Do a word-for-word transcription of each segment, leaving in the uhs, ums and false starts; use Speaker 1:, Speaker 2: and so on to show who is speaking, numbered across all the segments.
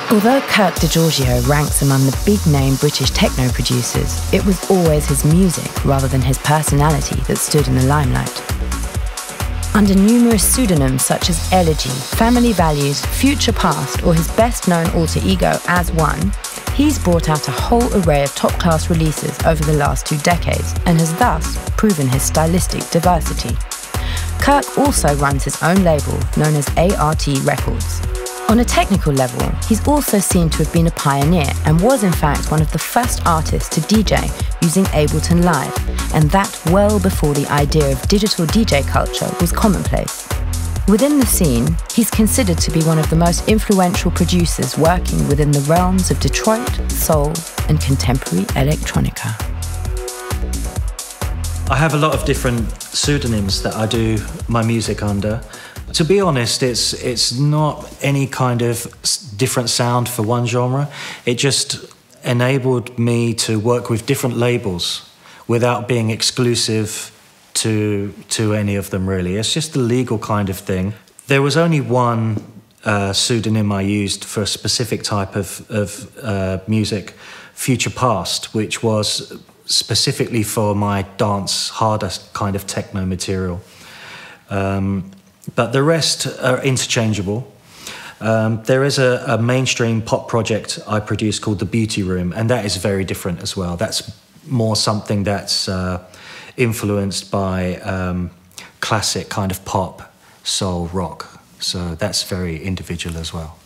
Speaker 1: Although Kirk Degiorgio ranks among the big-name British techno producers, it was always his music rather than his personality that stood in the limelight. Under numerous pseudonyms such as Elegy, Family Values, Future Past, or his best-known alter ego As One, he's brought out a whole array of top-class releases over the last two decades and has thus proven his stylistic diversity. Kirk also runs his own label known as A R T Records. On a technical level, he's also seen to have been a pioneer and was in fact one of the first artists to D J using Ableton Live, and that well before the idea of digital D J culture was commonplace. Within the scene, he's considered to be one of the most influential producers working within the realms of Detroit, soul, and contemporary electronica.
Speaker 2: I have a lot of different pseudonyms that I do my music under. To be honest, it's it's not any kind of different sound for one genre. It just enabled me to work with different labels without being exclusive to to any of them, really. It's just a legal kind of thing. There was only one uh, pseudonym I used for a specific type of, of uh, music, Future Past, which was specifically for my dance, harder kind of techno material. Um, But the rest are interchangeable. Um, there is a, a mainstream pop project I produce called The Beauty Room, and that is very different as well. That's more something that's uh, influenced by um, classic kind of pop, soul, rock. So that's very individual as well.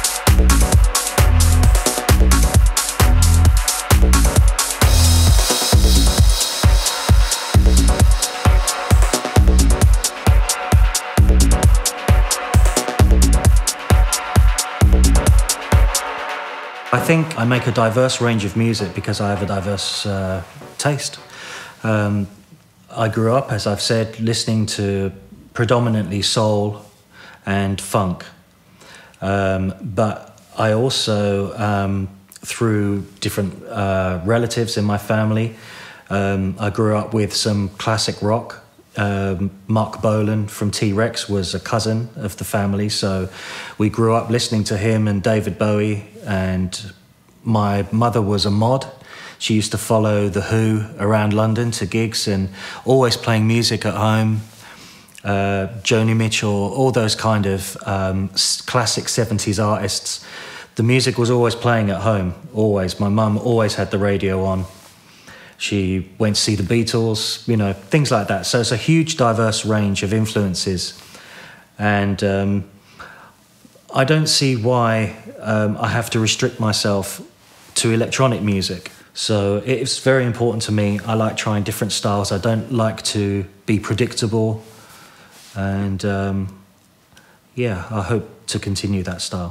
Speaker 2: I think I make a diverse range of music because I have a diverse uh, taste. Um, I grew up, as I've said, listening to predominantly soul and funk. Um, but I also, um, through different uh, relatives in my family, um, I grew up with some classic rock. Um, Mark Bolan from T-Rex was a cousin of the family, so we grew up listening to him and David Bowie, and my mother was a mod. She used to follow The Who around London to gigs and always playing music at home. Uh, Joni Mitchell, all those kind of um, classic seventies artists. The music was always playing at home, always. My mum always had the radio on. She went to see the Beatles, you know, things like that. So it's a huge, diverse range of influences. And um, I don't see why um, I have to restrict myself to electronic music. So it's very important to me. I like trying different styles. I don't like to be predictable. And um, yeah, I hope to continue that style.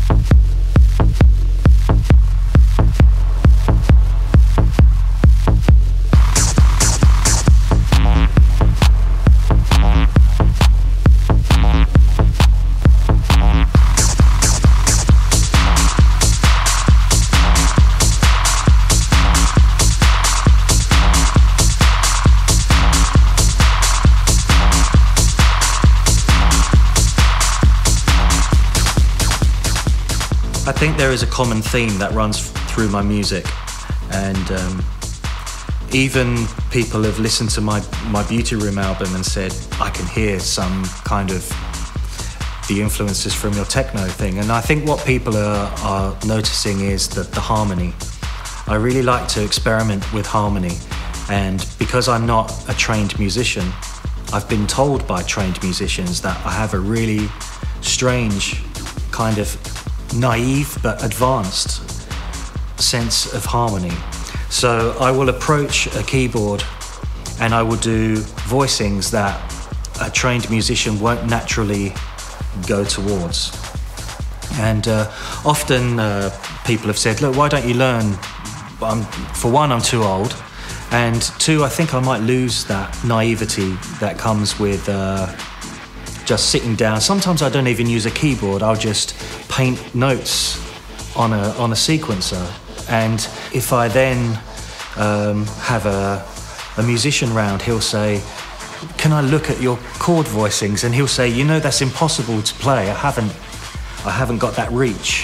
Speaker 2: I think there is a common theme that runs through my music, and um, even people have listened to my, my Beauty Room album and said, I can hear some kind of the influences from your techno thing. And I think what people are, are noticing is that the harmony. I really like to experiment with harmony, and because I'm not a trained musician, I've been told by trained musicians that I have a really strange kind of naive but advanced sense of harmony. So I will approach a keyboard and I will do voicings that a trained musician won't naturally go towards. And uh, often uh, people have said, look, why don't you learn? I'm, for one, I'm too old, and two, I think I might lose that naivety that comes with uh, just sitting down. Sometimes I don't even use a keyboard. I'll just paint notes on a on a sequencer. And if I then um, have a, a musician round, he'll say, can I look at your chord voicings? And he'll say, you know, that's impossible to play. I haven't, I haven't got that reach.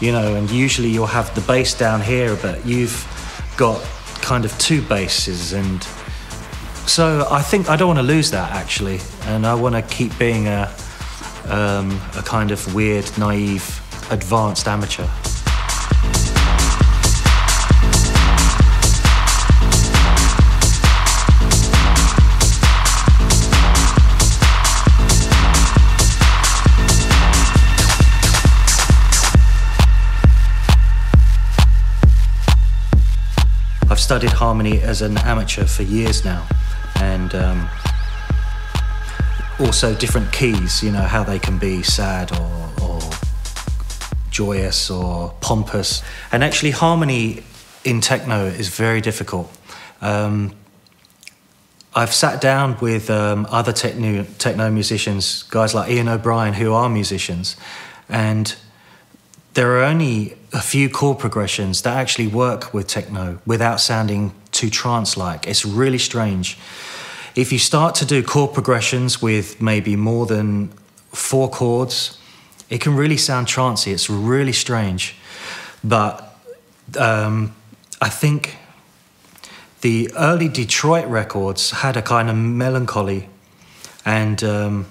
Speaker 2: you know, and usually you'll have the bass down here, but you've got kind of two basses, and so I think I don't want to lose that actually, and I want to keep being a um, a kind of weird, naive, advanced amateur. I've studied harmony as an amateur for years now, and um, also different keys, you know, how they can be sad or, or joyous or pompous. And actually harmony in techno is very difficult. Um, I've sat down with um, other techno, techno musicians, guys like Ian O'Brien, who are musicians, and there are only a few chord progressions that actually work with techno without sounding too trance-like. It's really strange. If you start to do chord progressions with maybe more than four chords, it can really sound trancey. It's really strange. But um, I think the early Detroit records had a kind of melancholy, and um,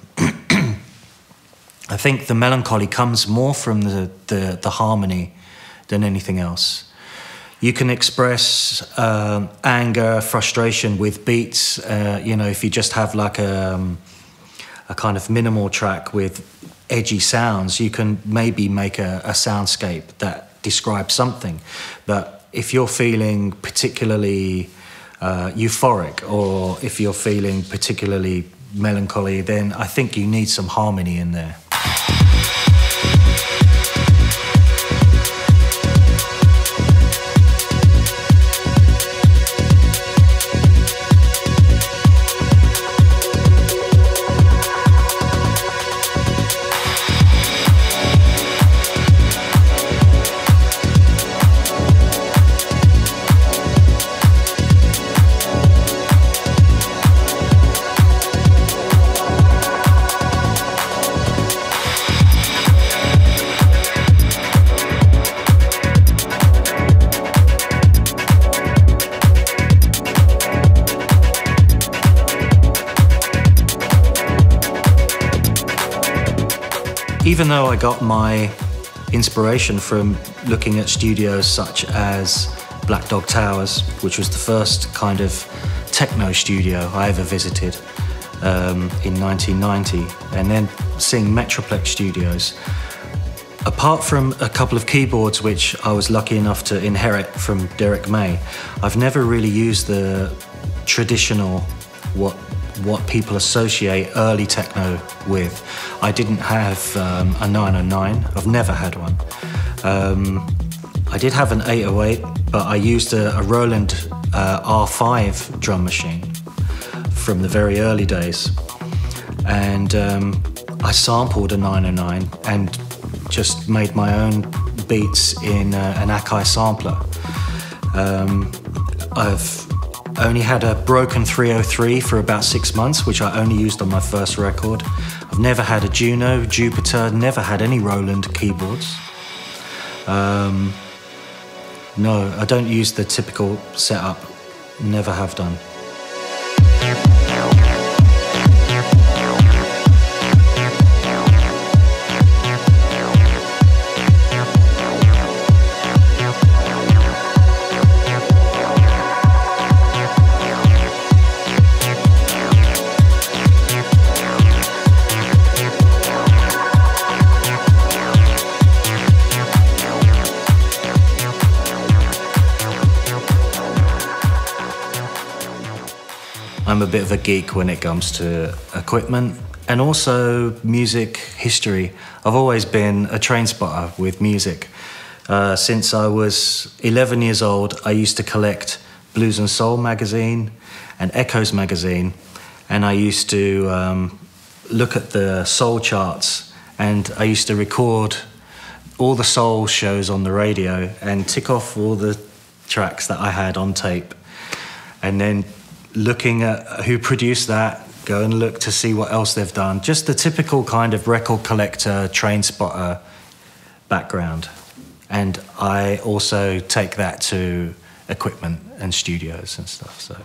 Speaker 2: I think the melancholy comes more from the, the, the harmony than anything else. You can express um, anger, frustration with beats, uh, you know, if you just have like a, um, a kind of minimal track with edgy sounds, you can maybe make a, a soundscape that describes something. But if you're feeling particularly uh, euphoric, or if you're feeling particularly melancholy, then I think you need some harmony in there. Even though I got my inspiration from looking at studios such as Black Dog Towers, which was the first kind of techno studio I ever visited um, in nineteen ninety, and then seeing Metroplex Studios, apart from a couple of keyboards which I was lucky enough to inherit from Derek May, I've never really used the traditional, what what people associate early techno with. I didn't have um, a nine oh nine, I've never had one. Um, I did have an eight oh eight, but I used a, a Roland uh, R five drum machine from the very early days. And um, I sampled a nine oh nine and just made my own beats in uh, an Akai sampler. Um, I've only had a broken three oh three for about six months, which I only used on my first record. I've never had a Juno, Jupiter, never had any Roland keyboards. Um, no, I don't use the typical setup, never have done. I'm a bit of a geek when it comes to equipment and also music history. I've always been a train spotter with music. Uh, since I was eleven years old, I used to collect Blues and Soul magazine and Echoes magazine, and I used to um, look at the soul charts, and I used to record all the soul shows on the radio and tick off all the tracks that I had on tape, and then looking at who produced that, go and look to see what else they've done. Just the typical kind of record collector, train spotter background. And I also take that to equipment and studios and stuff. So.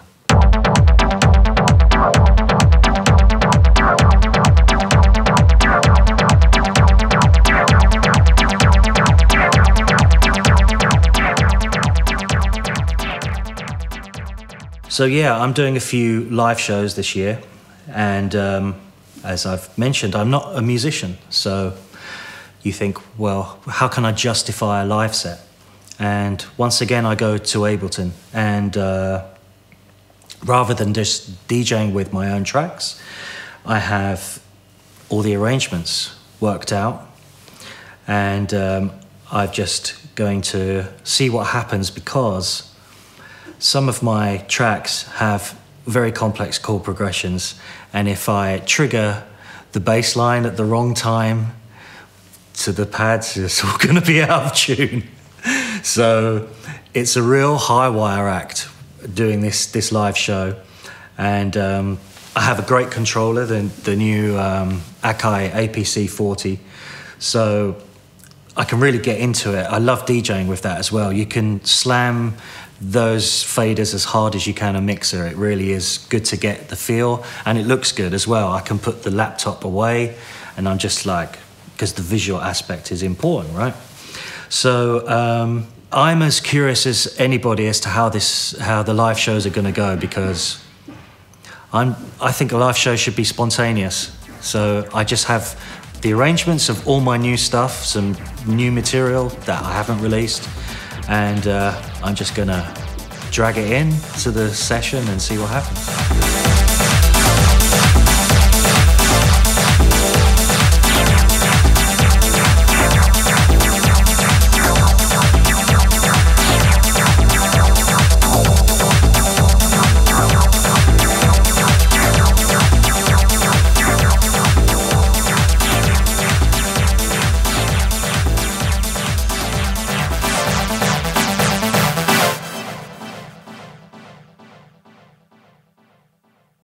Speaker 2: So yeah, I'm doing a few live shows this year, and um, as I've mentioned, I'm not a musician. So you think, well, how can I justify a live set? And once again, I go to Ableton, and uh, rather than just DJing with my own tracks, I have all the arrangements worked out, and um, I'm just going to see what happens, because some of my tracks have very complex chord progressions, and if I trigger the bass line at the wrong time to the pads, it's all going to be out of tune. So it's a real high wire act doing this this live show, and um, I have a great controller, the, the new um, Akai A P C forty, so I can really get into it. I love DJing with that as well. You can slam those faders as hard as you can a mixer. It really is good to get the feel, and it looks good as well. I can put the laptop away, and I'm just like, because the visual aspect is important, right? So um, I'm as curious as anybody as to how this, how the live shows are going to go, because I'm, I think a live show should be spontaneous. So I just have the arrangements of all my new stuff, some new material that I haven't released, and uh, I'm just gonna drag it in to the session and see what happens.